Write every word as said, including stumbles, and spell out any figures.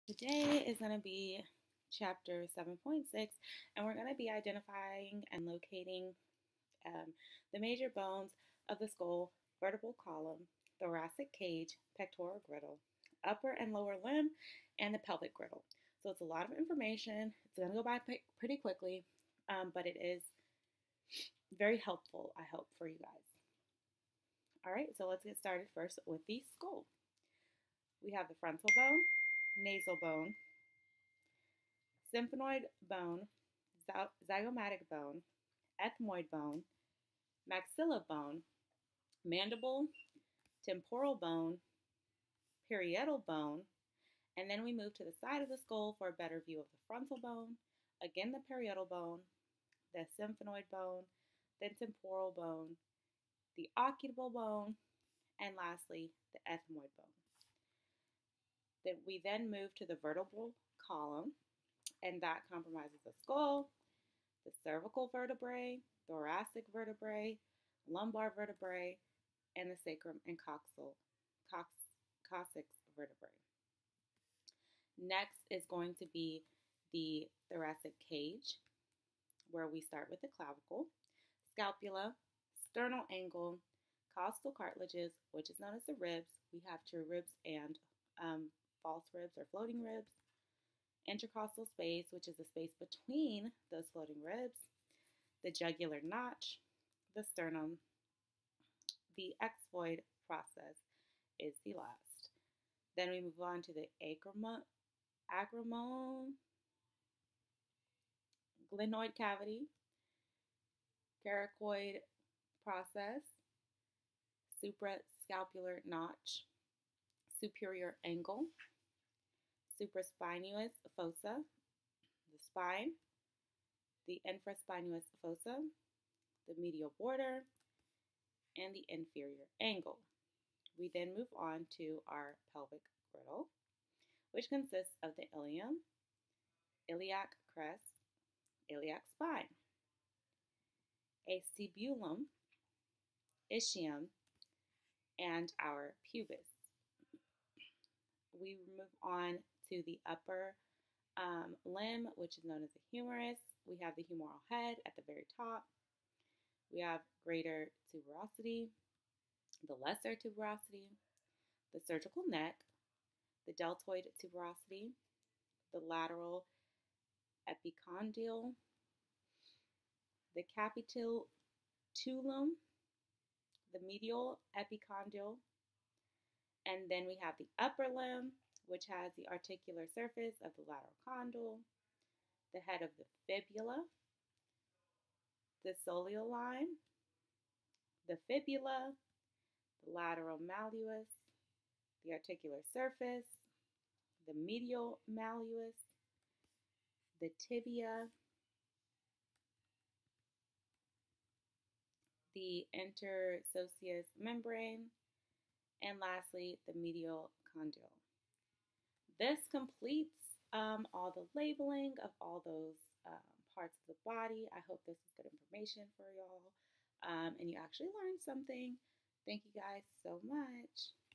Today is going to be chapter seven point six, and we're going to be identifying and locating um, the major bones of the skull, vertebral column, thoracic cage, pectoral girdle, upper and lower limb, and the pelvic girdle. So it's a lot of information. It's going to go by pretty quickly, um, but it is very helpful, I hope, for you guys. All right, so let's get started first with the skull. We have the frontal bone, nasal bone, symphynoid bone, zygomatic bone, ethmoid bone, maxilla bone, mandible, temporal bone, parietal bone, and then we move to the side of the skull for a better view of the frontal bone, again the parietal bone, the symphynoid bone, then temporal bone, the occipitable bone, and lastly the ethmoid bone. Then we then move to the vertebral column, and that comprises the skull, the cervical vertebrae, thoracic vertebrae, lumbar vertebrae, and the sacrum and coxal, cox, coccyx vertebrae. Next is going to be the thoracic cage, where we start with the clavicle, scapula, sternal angle, costal cartilages, which is known as the ribs. We have true ribs and um, false ribs or floating ribs. Intercostal space, which is the space between those floating ribs, the jugular notch, the sternum. The xiphoid process is the last. Then we move on to the acromion, acromion glenoid cavity, coracoid process, suprascapular notch, superior angle, supraspinous fossa, the spine, the infraspinous fossa, the medial border, and the inferior angle. We then move on to our pelvic girdle, which consists of the ilium, iliac crest, iliac spine, acetubulum, ischium, and our pubis. We move on to the upper um, limb, which is known as the humerus. We have the humeral head at the very top. We have greater tuberosity, the lesser tuberosity, the surgical neck, the deltoid tuberosity, the lateral epicondyle, the capitulum, the medial epicondyle, and then we have the upper limb, which has the articular surface of the lateral condyle, the head of the fibula, the soleal line, the fibula, the lateral malleus, the articular surface, the medial malleus, the tibia, the interosseous membrane, and lastly, the medial condyle. This completes um, all the labeling of all those um, parts of the body. I hope this is good information for y'all um, and you actually learned something. Thank you guys so much.